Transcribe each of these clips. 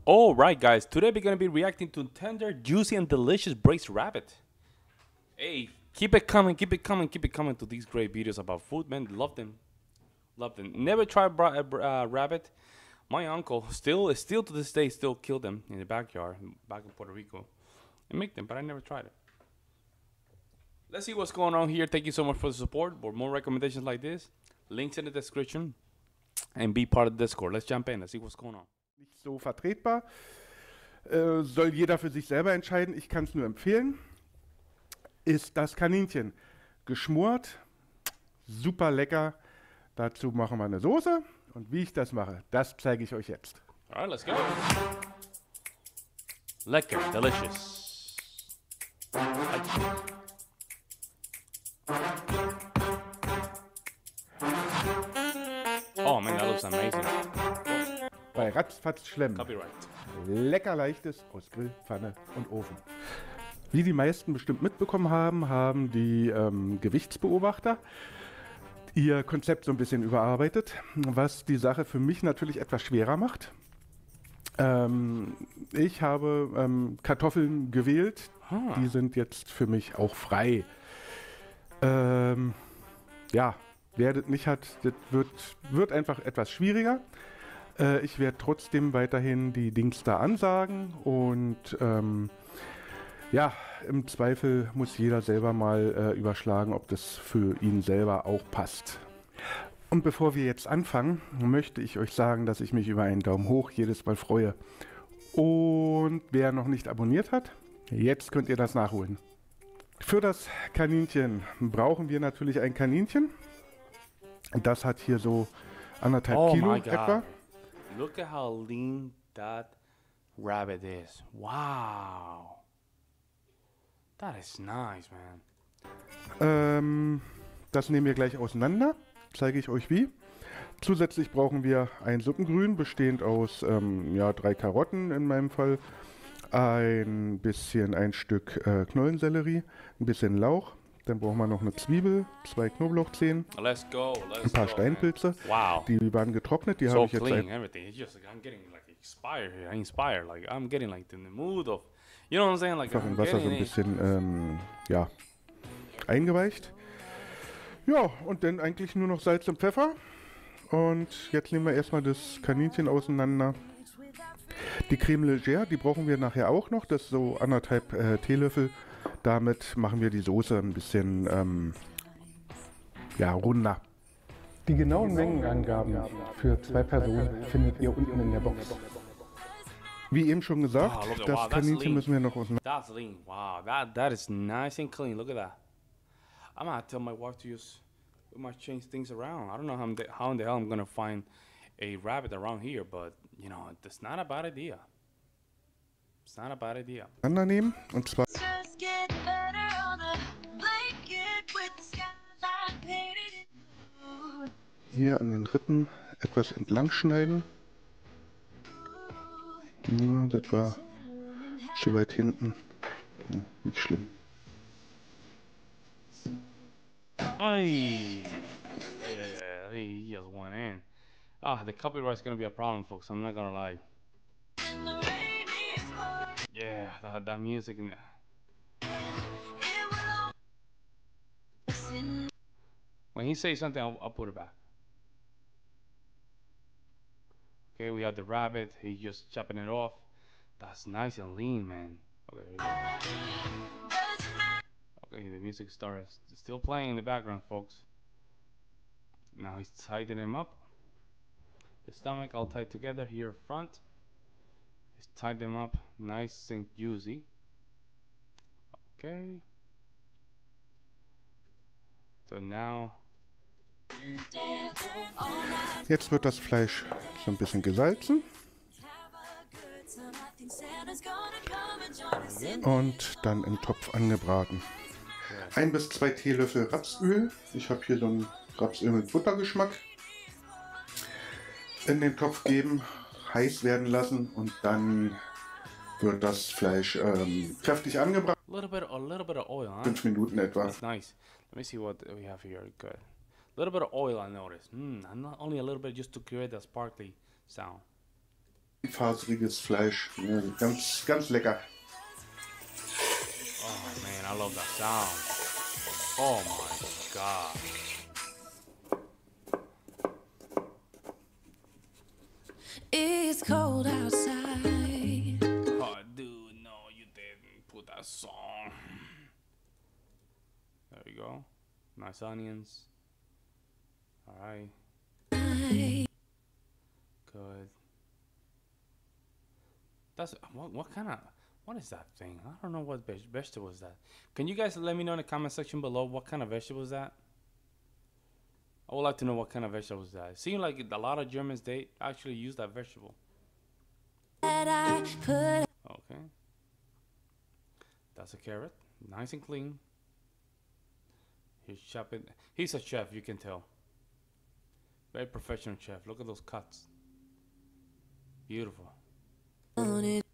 All right, guys. Today we're gonna be reacting to tender, juicy, and delicious braised rabbit. Hey, keep it coming, keep it coming, keep it coming to these great videos about food, man. Love them, love them. Never tried rabbit. My uncle still to this day still kill them in the backyard back in Puerto Rico and make them, but I never tried it. Let's see what's going on here. Thank you so much for the support. For more recommendations like this, links in the description, and be part of the Discord. Let's jump in. Let's see what's going on. Nicht so vertretbar. Soll jeder für sich selber entscheiden. Ich kann es nur empfehlen. Ist das Kaninchen geschmort, super lecker. Dazu machen wir eine Soße. Und wie ich das mache, das zeige ich euch jetzt. Alright, let's go. Lecker, delicious. Oh man, that looks amazing. Bei Ratzfatz Schlemm. Copyright. Lecker leichtes aus Grill, Pfanne und Ofen. Wie die meisten bestimmt mitbekommen haben, haben die Gewichtsbeobachter ihr Konzept so ein bisschen überarbeitet, was die Sache für mich natürlich etwas schwerer macht. Ich habe Kartoffeln gewählt, die sind jetzt für mich auch frei. Ja, wer das nicht hat, das wird einfach etwas schwieriger. Ich werde trotzdem weiterhin die Dings da ansagen und ja, im Zweifel muss jeder selber mal überschlagen, ob das für ihn selber auch passt. Und bevor wir jetzt anfangen, möchte ich euch sagen, dass ich mich über einen Daumen hoch jedes Mal freue. Und wer noch nicht abonniert hat, jetzt könnt ihr das nachholen. Für das Kaninchen brauchen wir natürlich ein Kaninchen. Das hat hier so 1,5 Kilo etwa. Look at how lean that rabbit is. Wow. That is nice, man. Das nehmen wir gleich auseinander. Zeige ich euch wie. Zusätzlich brauchen wir ein Suppengrün, bestehend aus ja, 3 Karotten in meinem Fall. Ein Stück Knollensellerie, ein bisschen Lauch. Dann brauchen wir noch eine Zwiebel, 2 Knoblauchzehen, ein paar Steinpilze. Wow. Die waren getrocknet, die habe ich jetzt clean, everything. It's just like I'm getting like inspired here. Inspired, like I'm getting like in the mood of, you know what I'm saying? Like einfach in Wasser so ein bisschen ja, eingeweicht. Ja, und dann eigentlich nur noch Salz und Pfeffer. Und jetzt nehmen wir erstmal das Kaninchen auseinander. Die Creme Légère, die brauchen wir nachher auch noch. Das ist so 1,5 Teelöffel. Damit machen wir die Soße ein bisschen ja, runder. Die genauen Mengenangaben für 2 Personen findet ihr unten in der Box. Wie eben schon gesagt, das Kaninchen müssen wir noch auseinander. That's lean. Wow, that is nice and clean. Look at that. I'm gonna tell my wife to use. We might change things around. I don't know how in the hell I'm gonna find a rabbit around here, but you know, that's not a bad idea. It's not a bad idea. Nehmen, und zwar hier an den Rippen etwas entlang schneiden. Ja, das war zu weit hinten. Ja, nicht schlimm. Ay. Yeah, he just went in. Ah, the copyright's gonna be a problem, folks. I'm not gonna lie. Yeah, that music in when he says something, I'll put it back. Okay, we have the rabbit. He's just chopping it off. That's nice and lean, man. Okay, okay, the music starts still playing in the background, folks. Now he's tightening him up. The stomach all tied together here front. He's tied them up nice and juicy. Okay. So now. Jetzt wird das Fleisch so ein bisschen gesalzen. Und dann im Topf angebraten. 1 bis 2 Teelöffel Rapsöl. Ich habe hier so ein Rapsöl mit Buttergeschmack. In den Topf geben, heiß werden lassen und dann wird das Fleisch kräftig angebraten. A little bit of oil, huh? 5 Minuten etwa. That's nice. Let me see what we have here. Good. A little bit of oil, I noticed. Not only a little bit, just to create that sparkly sound. faseriges Fleisch. Ja, ganz, ganz lecker. Oh man, I love that sound. Oh my god. It's cold outside. Oh dude, no, you didn't put that song. There you go. Nice onions. Alright. Good. That's what kind of what is that thing? I don't know what vegetable is that. Can you guys let me know in the comment section below what kind of vegetable is that? I would like to know what kind of vegetable is that. It seems like a lot of Germans they actually use that vegetable. Okay. That's a carrot. Nice and clean. He's chopping. He's a chef, you can tell. Very professional chef. Look at those cuts. Beautiful. Alright,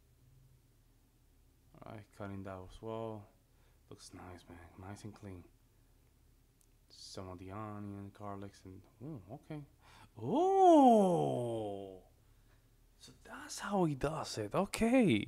cutting that as well. Looks nice, man. Nice and clean. Some of the onion, garlics, and okay. Oh, so that's how he does it. Okay.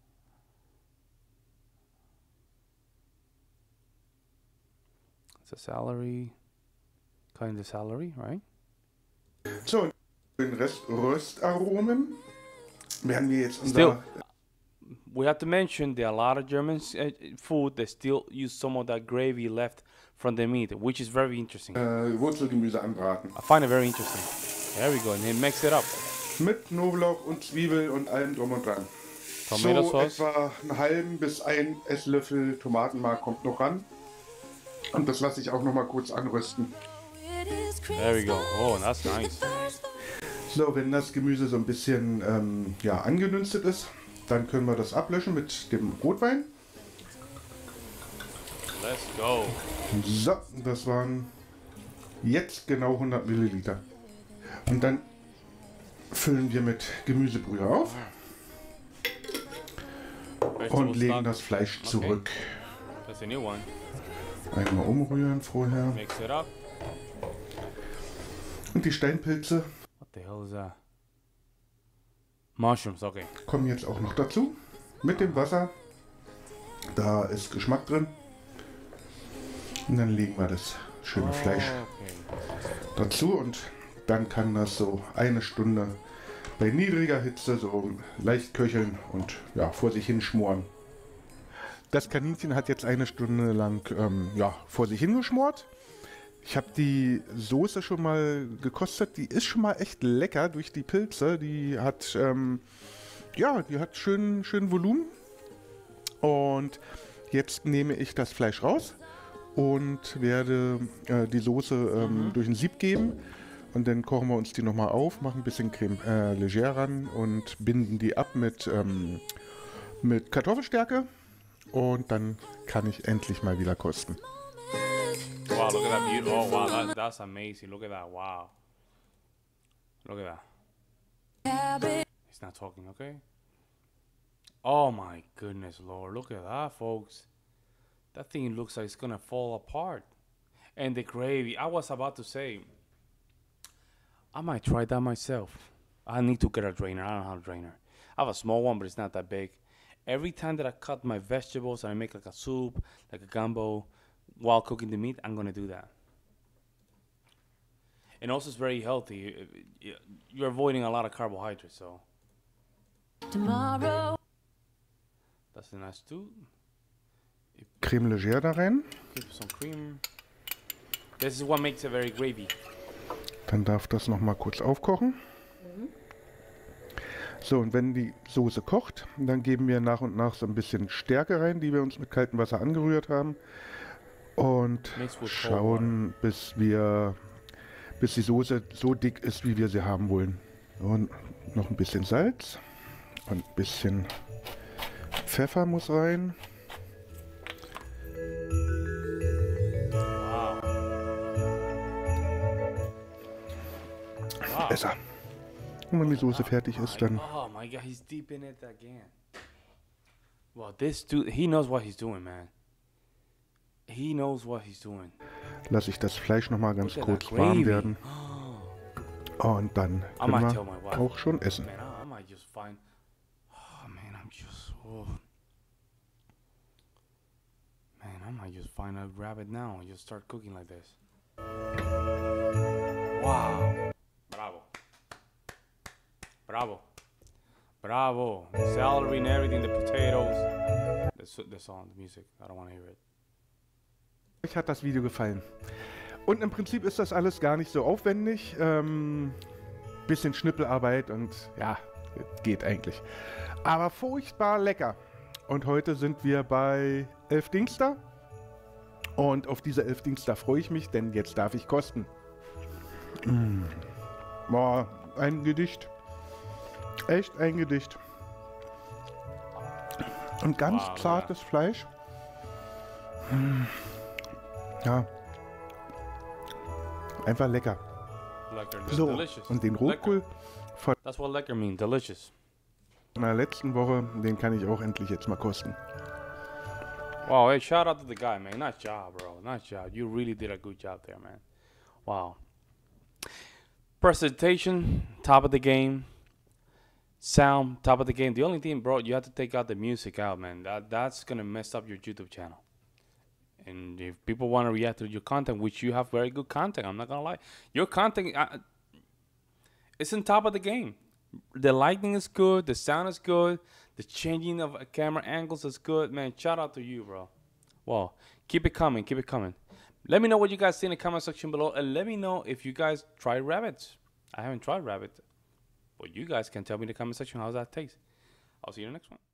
It's a celery. Cutting the celery, right? So, und den Rest Röstaromen werden wir jetzt unser... We have to mention there are a lot of German food that still use some of that gravy left from the meat, which is very interesting. Wurzelgemüse anbraten. I find it very interesting. There we go, and then mix it up. Mit Knoblauch und Zwiebel und allem drum und dran. Tomato so sauce. Etwa einen halben bis ein Esslöffel Tomatenmark kommt noch ran. Und das lasse ich auch noch mal kurz anrösten. There we go. Oh, that's nice. So, wenn das Gemüse so ein bisschen ja, angedünstet ist, dann können wir das ablöschen mit dem Rotwein. Let's go. So, das waren jetzt genau 100 Milliliter. Und dann füllen wir mit Gemüsebrühe auf und legen das Fleisch zurück. That's a new one. Einmal umrühren vorher. Mix it up. Und die Steinpilze What the hell is that? Mushrooms, okay. kommen jetzt auch noch dazu. Mit dem Wasser. Da ist Geschmack drin. Und dann legen wir das schöne Fleisch Okay. dazu und dann kann das so eine Stunde bei niedriger Hitze so leicht köcheln und ja, vor sich hin schmoren. Das Kaninchen hat jetzt eine Stunde lang ja, vor sich hin geschmort. Ich habe die Soße schon mal gekostet. Die ist schon mal echt lecker durch die Pilze. Die hat ja, die hat schön Volumen. Und jetzt nehme ich das Fleisch raus und werde die Soße durch ein Sieb geben. Und dann kochen wir uns die nochmal auf, machen ein bisschen Creme Légère ran und binden die ab mit Kartoffelstärke. Und dann kann ich endlich mal wieder kosten. Wow, look at that beauty. Oh, wow, that's amazing. Look at that. Wow. Look at that. He's not talking, okay? Oh my goodness, Lord. Look at that, folks. That thing looks like it's gonna fall apart. And the gravy. I was about to say, I might try that myself. I need to get a drainer. I don't have a drainer. I have a small one, but it's not that big. Every time that I cut my vegetables and I make like a soup, like a gumbo, while cooking the meat, I'm gonna do that. And also, it's very healthy. You're avoiding a lot of carbohydrates, so. Tomorrow. That's a nice too. Creme Légère da rein. Give some cream. This is what makes it very gravy. Dann darf das noch mal kurz aufkochen. So, und wenn die Soße kocht, dann geben wir nach und nach so ein bisschen Stärke rein, die wir uns mit kaltem Wasser angerührt haben. Und schauen, bis die Soße so dick ist, wie wir sie haben wollen. Und noch ein bisschen Salz und ein bisschen Pfeffer muss rein. Wow. Wow. Besser. Und wenn die Soße fertig ist, dann Oh my God, he's deep in it again. Well, this dude, he knows what he's doing, man. He knows what he's doing. lasse ich das Fleisch noch mal ganz Look at kurz that warm gravy. werden. Und dann I might können tell my wir wife. auch schon essen. Man, I might just find. Oh man, I'm just. Oh. Man, I might just find a rabbit now and just start cooking like this. Wow. Bravo. Bravo. Bravo. The celery and everything, the potatoes. The song, the music. I don't want to hear it. Euch hat das Video gefallen. Und im Prinzip ist das alles gar nicht so aufwendig. Bisschen Schnippelarbeit und ja, geht eigentlich. Aber furchtbar lecker. Und heute sind wir bei 11 Dingster. Und auf diese 11 Dingster freue ich mich, denn jetzt darf ich kosten. Boah, ein Gedicht. Echt ein Gedicht. Und ganz Wow, zartes Fleisch. Ja. Einfach lecker. Lecker. So, Delicious. und den Rotkohl von That's what lecker means. Delicious. der letzten Woche, den kann ich auch endlich jetzt mal kosten. Wow, hey, shout out to the guy, man. Nice job, bro. Nice job. You really did a good job there, man. Wow. Presentation, top of the game. Sound, top of the game. The only thing, bro, you have to take out the music out, man. That's gonna mess up your YouTube channel. And if people want to react to your content, which you have very good content, I'm not gonna lie, your content, it's on top of the game. The lighting is good, the sound is good, the changing of camera angles is good, man. Shout out to you, bro. Wow, keep it coming, keep it coming. Let me know what you guys think in the comment section below, and let me know if you guys try rabbits. I haven't tried rabbit, but you guys can tell me in the comment section how that tastes. I'll see you in the next one.